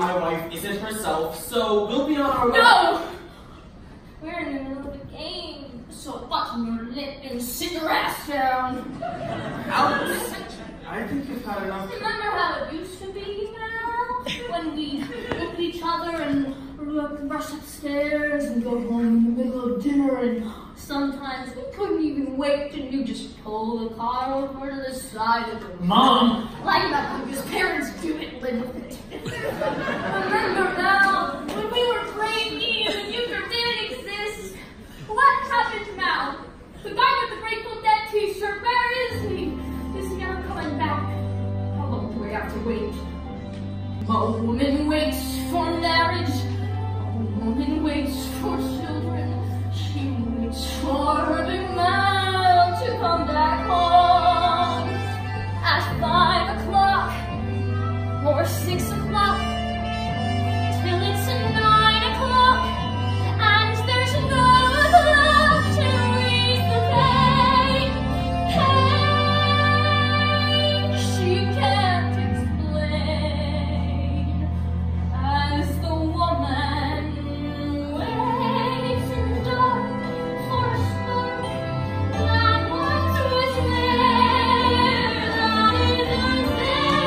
my wife isn't herself, so we'll be on our way. No! We're in the middle of the game, so button your lip and sit your ass down. Alex, I think you've had enough. Remember how it used to be now? When we look at each other and rush upstairs and go home in the middle of dinner, and sometimes we couldn't even wait and you just pull the car over to the side of the road. Mom! Like that because parents do it, live with it. Remember now, when we were babies and the future didn't exist? What happened now? The guy with the Grateful Dead t-shirt, where is he? Is he ever coming back? How long do we have to wait? A woman waits for marriage. A woman waits for children. She waits for her big man to come back home. At 5 o'clock or 6 o'clock, till it's 9 o'clock, and there's no clock to raise the pain. She can't explain as the woman waits in the dark for a spark that once was there, that isn't there.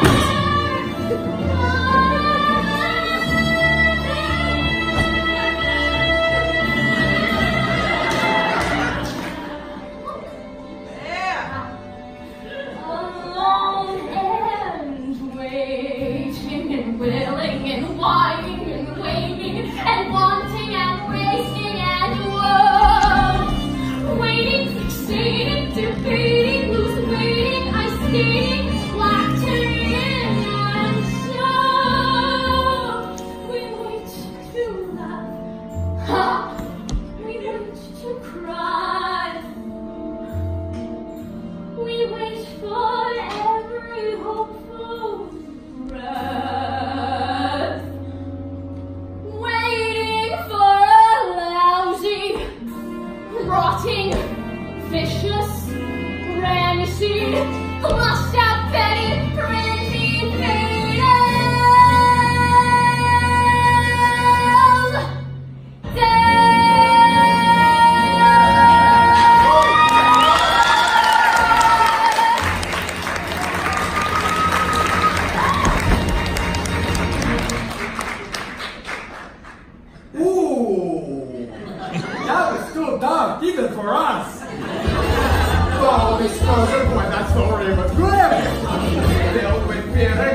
Alone and waiting and willing and whining and waving and wanting and racing and whoa, waiting, fixating, debating, who's waiting, ice skating, black turning, and so we wait to laugh, ha, we wait to cry. We wait for every hopeful breath, waiting for a lousy, rotting, vicious, rancid, flushed out, petty, frenzied, fatal death. Ooh, that was too dark, even for us. Oh, this cousin, boy, that story was good. Filled with fear